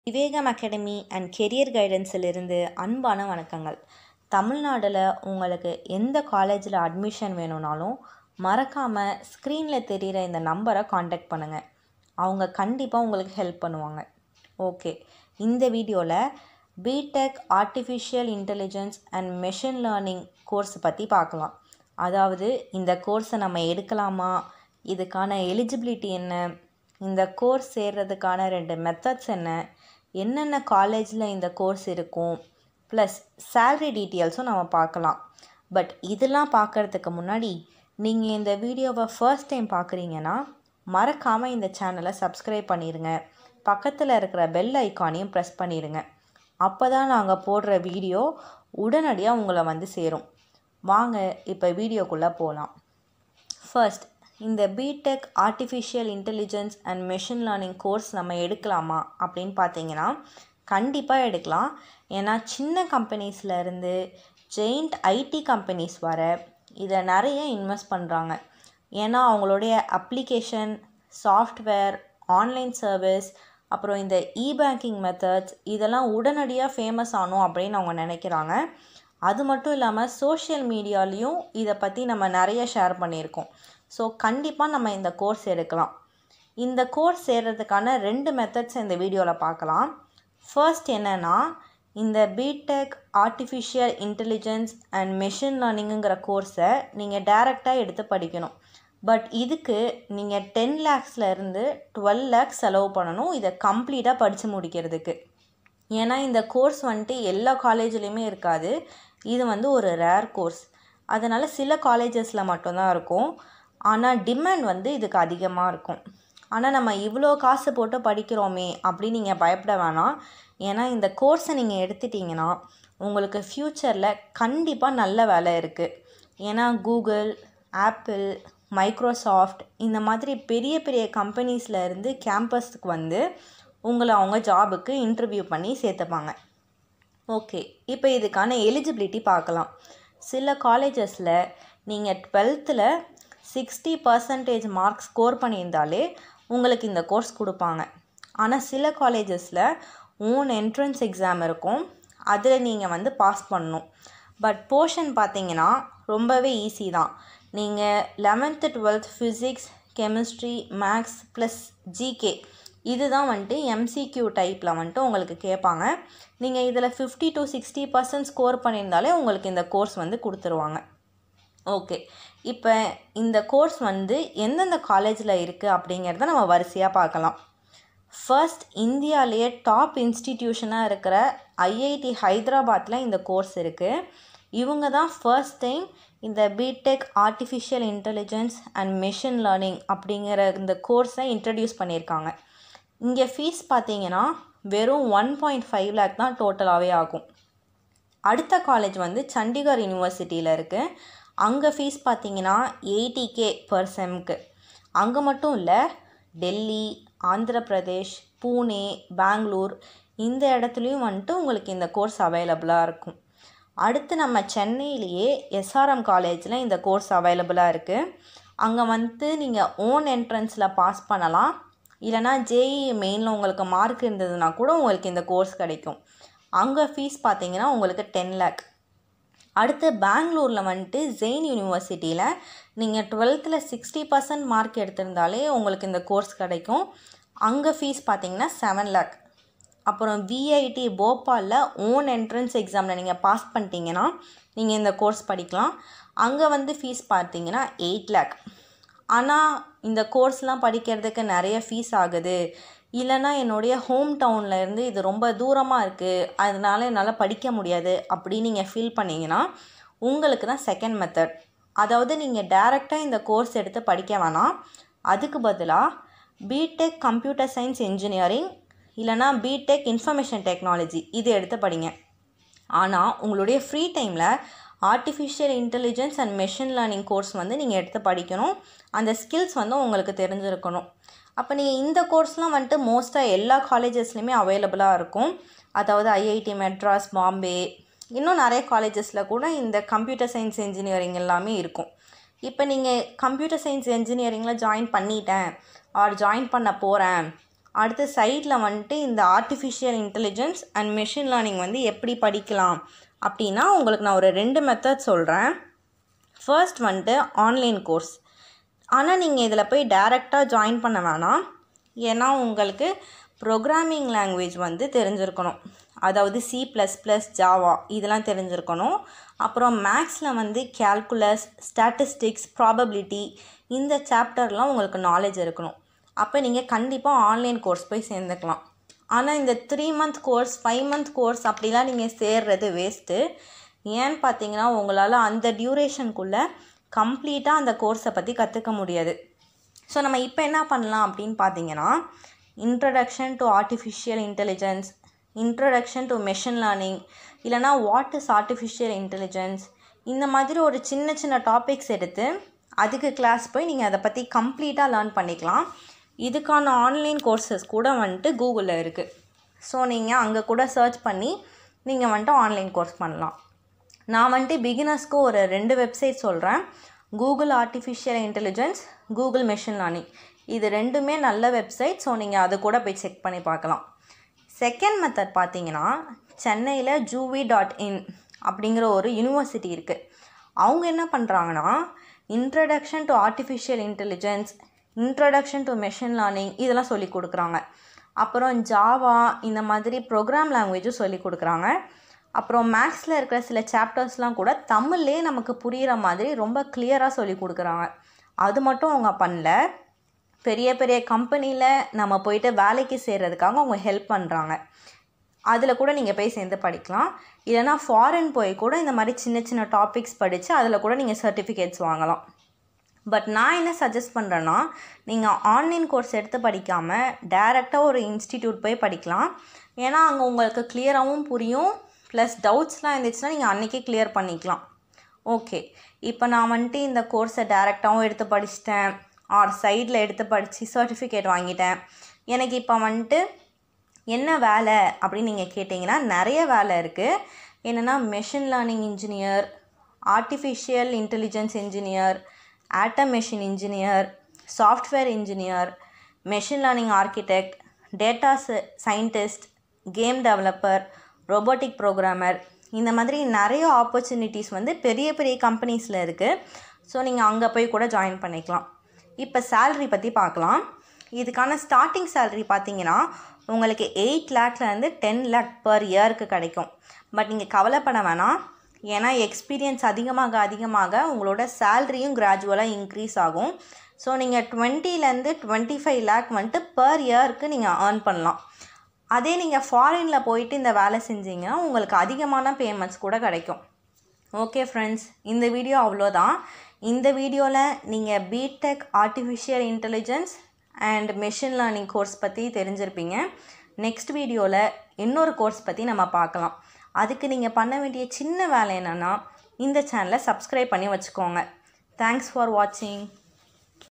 Vivegam academy and career கைடன்ஸிலிருந்து அன்பான வணக்கங்கள். தமிழ்நாட்டில் உங்களுக்கு எந்த காலேஜில் அட்மிஷன் வேணும்னாலும் மறக்காமல் ஸ்க்ரீனில் தெரிகிற இந்த நம்பரை காண்டாக்ட் பண்ணுங்கள். அவங்க கண்டிப்பாக உங்களுக்கு ஹெல்ப் பண்ணுவாங்க. ஓகே, இந்த வீடியோவில் BTech artificial intelligence and machine learning course பற்றி பார்க்கலாம். அதாவது இந்த கோர்ஸை நம்ம எடுக்கலாமா, இதுக்கான எலிஜிபிலிட்டி என்ன, இந்த கோர்ஸ் சேர்கிறதுக்கான 2 மெத்தட்ஸ் என்னென்ன காலேஜில் இந்த கோர்ஸ் இருக்கும், ப்ளஸ் சேல்ரி டீட்டெயில்ஸும் நம்ம பார்க்கலாம். பட் இதெல்லாம் பார்க்குறதுக்கு முன்னாடி நீங்கள் இந்த வீடியோவை ஃபர்ஸ்ட் டைம் பார்க்குறீங்கன்னா மறக்காமல் இந்த சேனலை சப்ஸ்கிரைப் பண்ணிடுங்க. பக்கத்தில் இருக்கிற பெல் ஐக்கானையும் ப்ரெஸ் பண்ணிடுங்க. அப்போ தான் நாங்கள் போடுற வீடியோ உடனடியாக உங்களை வந்து சேரும். வாங்க இப்போ வீடியோக்குள்ளே போகலாம். ஃபர்ஸ்ட், இந்த BTech artificial intelligence and machine learning course நம்ம எடுக்கலாமா அப்படின்னு பார்த்தீங்கன்னா கண்டிப்பாக எடுக்கலாம். ஏன்னா சின்ன கம்பெனிஸ்லேருந்து ஜெயிண்ட் ஐடி கம்பெனிஸ் வர இதை நிறைய இன்வெஸ்ட் பண்ணுறாங்க. ஏன்னா அவங்களுடைய அப்ளிகேஷன், சாஃப்ட்வேர், ஆன்லைன் சர்வீஸ், அப்புறம் இந்த பேங்கிங் மெத்தட்ஸ் இதெல்லாம் உடனடியாக ஃபேமஸ் ஆகணும் அப்படின்னு அவங்க நினைக்கிறாங்க. அது மட்டும் இல்லாமல் சோஷியல் மீடியாலேயும் இதை பற்றி நம்ம நிறைய ஷேர் பண்ணியிருக்கோம். ஸோ கண்டிப்பாக நம்ம இந்த கோர்ஸ் எடுக்கலாம். இந்த கோர்ஸ் சேர்கிறதுக்கான 2 மெத்தட்ஸ் இந்த வீடியோவில் பார்க்கலாம். ஃபர்ஸ்ட் என்னென்னா, இந்த BTech artificial intelligence and machine லேர்னிங்குங்கிற கோர்ஸை நீங்கள் டைரெக்டாக எடுத்து படிக்கணும். பட் இதுக்கு நீங்கள் 10 lakhsலேருந்து 12 lakhs செலவு பண்ணணும் இதை கம்ப்ளீட்டாக படித்து முடிக்கிறதுக்கு. ஏன்னா இந்த கோர்ஸ் எல்லா காலேஜ்லேயுமே இருக்காது. இது ஒரு ரேர் கோர்ஸ். அதனால் சில காலேஜஸில் மட்டும்தான் இருக்கும். ஆனால் டிமாண்ட் இதுக்கு அதிகமாக இருக்கும். ஆனால் நம்ம இவ்வளோ காசு போட்டு படிக்கிறோமே அப்படின்னு நீங்கள் பயப்பட வேணாம். ஏன்னா இந்த கோர்ஸை நீங்கள் எடுத்துட்டிங்கன்னா உங்களுக்கு ஃப்யூச்சரில் கண்டிப்பாக நல்ல வேலை இருக்குது. ஏன்னா கூகுள், ஆப்பிள், மைக்ரோசாஃப்ட் இந்த மாதிரி பெரிய பெரிய கம்பெனிஸில் இருந்து கேம்பஸுக்கு உங்களை அவங்க ஜாபுக்கு இன்டர்வியூ பண்ணி சேர்த்துப்பாங்க. ஓகே, இப்போ இதுக்கான எலிஜிபிலிட்டி பார்க்கலாம். சில காலேஜஸில் நீங்கள் 12th 60% மார்க் ஸ்கோர் பண்ணியிருந்தாலே உங்களுக்கு இந்த கோர்ஸ் கொடுப்பாங்க. ஆனால் சில காலேஜஸில் ஓன் என்ட்ரன்ஸ் எக்ஸாம் இருக்கும், அதில் நீங்கள் பாஸ் பண்ணணும். பட் போர்ஷன் பார்த்தீங்கன்னா ரொம்பவே ஈஸி தான். நீங்கள் 11th 12th physics, chemistry, maths plus GK இதுதான் எம்சிக்யூ டைப்பில் உங்களுக்கு கேட்பாங்க. நீங்கள் இதில் 50 to 60% ஸ்கோர் பண்ணியிருந்தாலே உங்களுக்கு இந்த கோர்ஸ் கொடுத்துருவாங்க. ஓகே, இப்போ இந்த கோர்ஸ் எந்தெந்த காலேஜில் இருக்குது அப்படிங்கிறத நம்ம வரிசையாக பார்க்கலாம். ஃபர்ஸ்ட், இந்தியாவிலேயே டாப் இன்ஸ்டிடியூஷனாக இருக்கிற ஐஐடி ஹைதராபாத்தில் இந்த கோர்ஸ் இருக்குது. இவங்க தான் ஃபர்ஸ்ட் டைம் இந்த BTech artificial intelligence and machine learning அப்படிங்கிற இந்த கோர்ஸை இன்ட்ரடியூஸ் பண்ணியிருக்காங்க. இங்கே ஃபீஸ் பார்த்தீங்கன்னா வெறும் 1.5 lakh தான் டோட்டலாகவே ஆகும். அடுத்த காலேஜ் சண்டிகர் யூனிவர்சிட்டியில் இருக்குது. அங்கே ஃபீஸ் பார்த்தீங்கன்னா 80K per செம்க்கு. அங்கே மட்டும் இல்லை, டெல்லி, ஆந்திர பிரதேஷ், பூனே, பெங்களூர் இந்த இடத்துலையும் உங்களுக்கு இந்த கோர்ஸ் அவைலபிளாக இருக்கும். அடுத்து நம்ம சென்னையிலேயே எஸ்ஆர்எம் காலேஜில் இந்த கோர்ஸ் அவைலபிளாக இருக்குது. அங்கே நீங்கள் ஓன் என்ட்ரன்ஸில் பாஸ் பண்ணலாம். இல்லைனா ஜேஇ மெயினில் உங்களுக்கு மார்க் இருந்ததுன்னா கூட உங்களுக்கு இந்த கோர்ஸ் கிடைக்கும். அங்கே ஃபீஸ் பார்த்தீங்கன்னா உங்களுக்கு 10 lakh. அடுத்து பெங்களூரில் ஜெயின் யூனிவர்சிட்டியில் நீங்கள் 12th 60% மார்க் எடுத்திருந்தாலே உங்களுக்கு இந்த கோர்ஸ் கிடைக்கும். அங்கே ஃபீஸ் பார்த்தீங்கன்னா 7 lakh. அப்புறம் விஐடி போபாலில் ஓன் என்ட்ரன்ஸ் எக்ஸாமில் நீங்கள் பாஸ் பண்ணிட்டீங்கன்னா நீங்கள் இந்த கோர்ஸ் படிக்கலாம். அங்கே ஃபீஸ் பார்த்தீங்கன்னா 8 lakh. ஆனால் இந்த கோர்ஸ்லாம் படிக்கிறதுக்கு நிறைய ஃபீஸ் ஆகுது, இல்லைனா என்னுடைய ஹோம் டவுன்லேருந்து இது ரொம்ப தூரமாக இருக்குது, அதனால என்னால் படிக்க முடியாது அப்படின்னு நீங்கள் ஃபீல் பண்ணிங்கன்னா உங்களுக்கு தான் செகண்ட் மெத்தட். அதாவது நீங்கள் டைரெக்டாக இந்த கோர்ஸ் எடுத்து படிக்க வேணாம். அதுக்கு பதிலாக பிடெக் கம்ப்யூட்டர் சயின்ஸ் இன்ஜினியரிங் இல்லைனா பிடெக் இன்ஃபர்மேஷன் டெக்னாலஜி இது எடுத்து படிங்க. ஆனால் உங்களுடைய ஃப்ரீ டைமில் artificial intelligence and machine learning course நீங்கள் எடுத்து படிக்கணும். அந்த ஸ்கில்ஸ் உங்களுக்கு தெரிஞ்சிருக்கணும். அப்போ நீங்கள் இந்த கோர்ஸ்லாம் மோஸ்ட்டாக எல்லா காலேஜஸ்லையுமே அவைலபிளாக இருக்கும். அதாவது ஐஐடி மெட்ராஸ், பாம்பே, இன்னும் நிறைய காலேஜஸில் கூட இந்த கம்ப்யூட்டர் சயின்ஸ் இன்ஜினியரிங் எல்லாமே இருக்கும். இப்போ நீங்கள் கம்ப்யூட்டர் சயின்ஸ் இன்ஜினியரிங்கில் ஜாயின் பண்ணிட்டேன் ஆர் ஜாயின் பண்ண போகிறேன் அடுத்து சைடில் வந்துட்டு இந்த artificial intelligence and machine learning வந்து எப்படி படிக்கலாம் அப்படின்னா உங்களுக்கு நான் ஒரு 2 மெத்தட் சொல்கிறேன். ஃபர்ஸ்ட் வந்துட்டு ஆன்லைன் கோர்ஸ். ஆனால் நீங்கள் இதில் போய் டைரெக்டாக ஜாயின் பண்ண வேணாம். ஏன்னா உங்களுக்கு ப்ரோக்ராமிங் லாங்குவேஜ் வந்து தெரிஞ்சிருக்கணும். அதாவது C++, ஜாவா இதெல்லாம் தெரிஞ்சிருக்கணும். அப்புறம் மேக்ஸில் வந்து கேல்குலஸ், ஸ்டாட்டிஸ்டிக்ஸ், ப்ராபபிலிட்டி இந்த சாப்டர்லாம் உங்களுக்கு நாலேஜ் இருக்கணும். அப்போ நீங்கள் கண்டிப்பாக ஆன்லைன் கோர்ஸ் போய் சேர்ந்துக்கலாம். ஆனால் இந்த 3 month கோர்ஸ் 5 month கோர்ஸ் அப்படிலாம் நீங்கள் சேர்றது வேஸ்ட்டு. ஏன்னு பார்த்தீங்கன்னா உங்களால் அந்த டியூரேஷனுக்குள்ளே கம்ப்ளீட்டாக அந்த கோர்ஸை பற்றி கற்றுக்க முடியாது. ஸோ நம்ம இப்போ என்ன பண்ணலாம் அப்படின்னு பார்த்தீங்கன்னா introduction to artificial intelligence, introduction to machine learning, இல்லைனா வாட் இஸ் ஆர்டிஃபிஷியல் இன்டெலிஜென்ஸ், இந்த மாதிரி ஒரு சின்ன சின்ன டாபிக்ஸ் எடுத்து அதுக்கு கிளாஸ் போய் நீங்கள் அதை பற்றி கம்ப்ளீட்டாக லேர்ன் பண்ணிக்கலாம். இதுக்கான ஆன்லைன் கோர்சஸ் கூட வந்துட்டு கூகுளில் இருக்குது. ஸோ நீங்கள் அங்கே கூட சர்ச் பண்ணி நீங்கள் வந்துட்டு ஆன்லைன் கோர்ஸ் பண்ணலாம். நான் வந்துட்டு பிகினர்ஸ்க்கு ஒரு 2 வெப்சைட் சொல்கிறேன். Google artificial intelligence, Google machine learning. இது 2மே நல்ல வெப்சைட். ஸோ நீங்கள் அது கூட போய் செக் பண்ணி பார்க்கலாம். செகண்ட் மெத்தட் பார்த்தீங்கன்னா சென்னையில் juvi.in அப்படிங்கிற ஒரு யூனிவர்சிட்டி இருக்குது. அவங்க என்ன பண்ணுறாங்கன்னா introduction to artificial intelligence, introduction to machine learning இதெல்லாம் சொல்லி கொடுக்குறாங்க. அப்புறம் ஜாவா இந்த மாதிரி ப்ரோக்ராம் லாங்குவேஜும் சொல்லி கொடுக்குறாங்க. அப்புறம் மேக்ஸில் இருக்கிற சில சாப்டர்ஸ்லாம் கூட தமிழ்லே நமக்கு புரிகிற மாதிரி ரொம்ப கிளியராக சொல்லி கொடுக்குறாங்க. அது மட்டும் அவங்க பண்ணல, பெரிய பெரிய கம்பெனியில் நம்ம போயிட்டு வேலைக்கு சேர்கிறதுக்காக அவங்க ஹெல்ப் பண்ணுறாங்க. அதில் கூட நீங்கள் போய் சேர்ந்து படிக்கலாம். இல்லைனா ஃபாரின் போய் கூட இந்த மாதிரி சின்ன சின்ன டாபிக்ஸ் படித்து அதில் கூட நீங்கள் சர்டிஃபிகேட்ஸ் வாங்கலாம். பட் நான் என்ன சஜஸ்ட் பண்ணுறேன்னா நீங்கள் ஆன்லைன் கோர்ஸ் எடுத்து படிக்காமல் டைரெக்டாக ஒரு இன்ஸ்டிடியூட் போய் படிக்கலாம். ஏன்னா அங்கே உங்களுக்கு கிளியராகவும் புரியும். ப்ளஸ் டவுட்ஸ்லாம் இருந்துச்சுன்னா நீங்கள் அன்றைக்கே கிளியர் பண்ணிக்கலாம். ஓகே, இப்போ நான் வந்துட்டு இந்த கோர்ஸை டைரெக்டாகவும் எடுத்து படிச்சிட்டேன், ஆர் சைடில் எடுத்து படித்து சர்டிஃபிகேட் வாங்கிட்டேன். எனக்கு இப்போ வந்துட்டு என்ன வேலை அப்படின்னு நீங்கள் கேட்டிங்கன்னா நிறைய வேலை இருக்குது. என்னென்னா machine learning engineer, artificial intelligence engineer, ஆட்டம் machine engineer, software engineer, machine learning architect, data scientist, game developer, robotic programmer, இந்த மாதிரி நிறைய ஆப்பர்ச்சுனிட்டிஸ் வந்து பெரிய பெரிய கம்பெனிஸில் இருக்குது. ஸோ நீங்கள் அங்கே போய் கூட ஜாயின் பண்ணிக்கலாம். இப்போ சேல்ரி பற்றி பார்க்கலாம். இதுக்கான ஸ்டார்டிங் சேல்ரி பார்த்தீங்கன்னா உங்களுக்கு 8 lakhலேருந்து 10 lakh பர் இயருக்கு கிடைக்கும். பட் நீங்கள் கவலைப்பட வேணாம். ஏன்னா எக்ஸ்பீரியன்ஸ் அதிகமாக உங்களோட சேல்ரியும் கிராஜுவலாக இன்க்ரீஸ் ஆகும். ஸோ நீங்கள் 20லேருந்து 25 lakh வந்துட்டு பர் இயருக்கு நீங்கள் ஏர்ன் பண்ணலாம். அதே நீங்கள் ஃபாரினில் போயிட்டு இந்த வேலை செஞ்சீங்கன்னா உங்களுக்கு அதிகமான பேமெண்ட்ஸ் கூட கிடைக்கும். ஓகே ஃப்ரெண்ட்ஸ், இந்த வீடியோ அவ்வளோதான். இந்த வீடியோவில் நீங்கள் BTech artificial intelligence and machine learning course பற்றி தெரிஞ்சிருப்பீங்க. நெக்ஸ்ட் வீடியோவில் இன்னொரு கோர்ஸ் பற்றி நம்ம பார்க்கலாம். அதுக்கு நீங்கள் பண்ண வேண்டிய சின்ன வேலை என்னென்னா இந்த சேனலை சப்ஸ்கிரைப் பண்ணி வச்சுக்கோங்க. தேங்க்ஸ் ஃபார் வாட்சிங்.